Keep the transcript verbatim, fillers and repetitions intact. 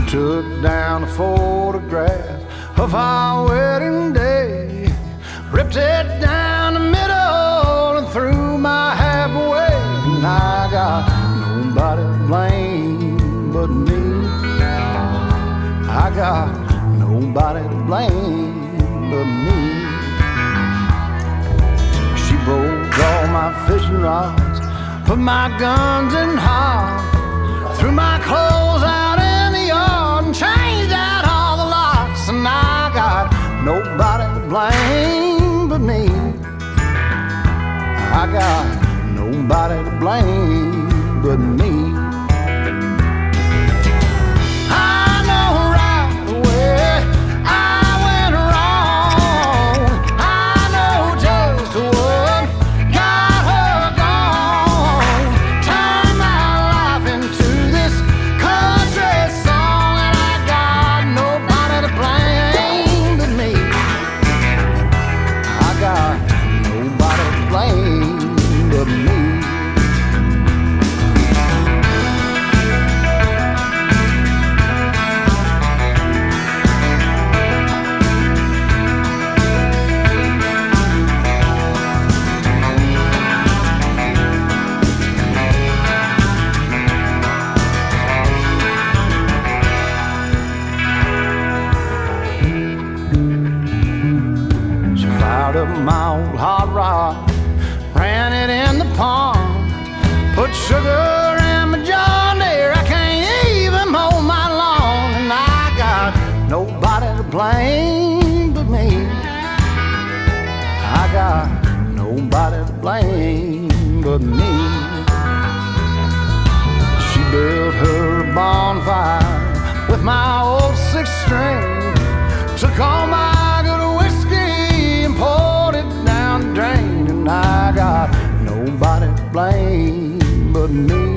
took down a photograph of our wedding day, ripped it down the middle and threw my half away. And I got nobody to blame but me. I got nobody to blame but me. She broke all my fishing rods, put my guns in hard, threw my clothes out in the yard and changed out all the locks. And I got nobody to blame but me. I got nobody to blame but me. I know right away I went wrong. I know just what got her gone. Turned my life into this country song, and I got nobody to blame but me. I got nobody to blame but me. Fired up my old hot rod, ran it in the pond, put sugar in my John Deere. I can't even mow my lawn, and I got nobody to blame but me. I got nobody to blame but me. She built her a bonfire with my old six string, took all my good whiskey and poured it down the drain. And I got nobody to blame but me.